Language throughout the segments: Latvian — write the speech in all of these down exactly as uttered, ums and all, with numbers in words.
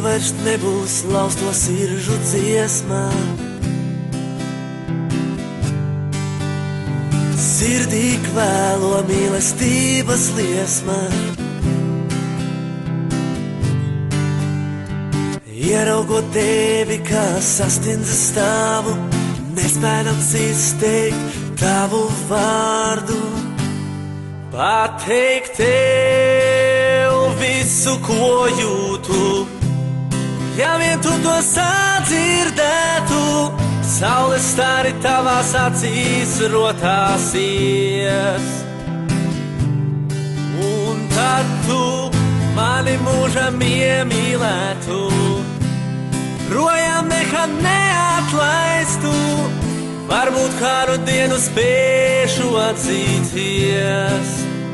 vairs nebūs lausto siržu dziesmā. Sirdī kvēlo mīlestības liesma. Ieraugot tevi, kā sastindzis stāvu, nespējams izteikt tavu vārdu. Pateikt tev visu, ko jūtu, ja vien tu to sadzirdētu. Saules stari tavās acīs rotāsies, un tad tu mani mūžam iemīlētu, projām nekad neatlaistu. Varbūt kādu dienu spēšu atzīties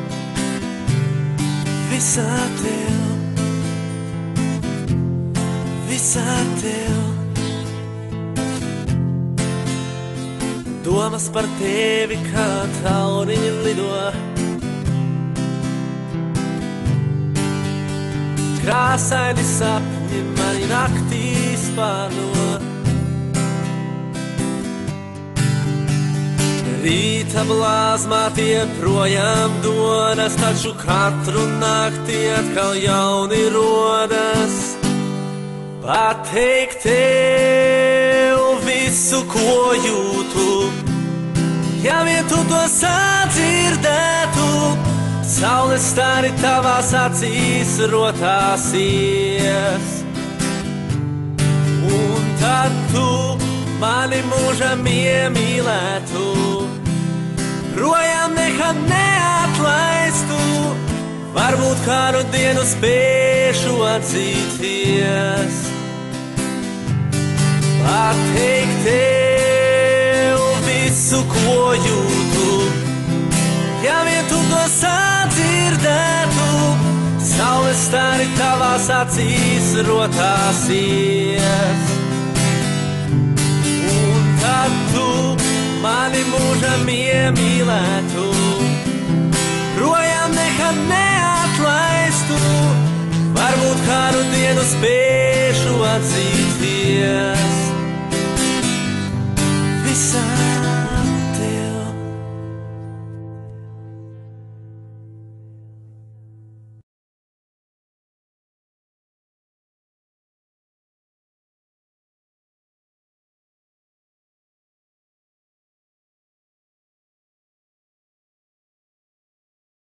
visā tev, visā tev. Domas par tevi kā tauriņi lido, krāsaini sapņi mani naktīs pārno. Rīta blāzmā tie projām dodas, taču katru nakti atkal jauni rodas. Pateikt tev visu, ko jūtu, ja vien tu to sadzirdētu. Saules stari tavās acīs rotāsies, un tad tu mani mūžam iemīlētu, projām nekad neatlaistu. Varbūt kādu dienu spēšu atzīties, pateikt tev visu, ko jūtu, ja vien tu to sadzirdētu. Saules stari tavās acīs rotāsies, un tad tu mani mūžam iemīlētu, projām nekad neatlaistu. Varbūt kādu dienu spēšu atzīties.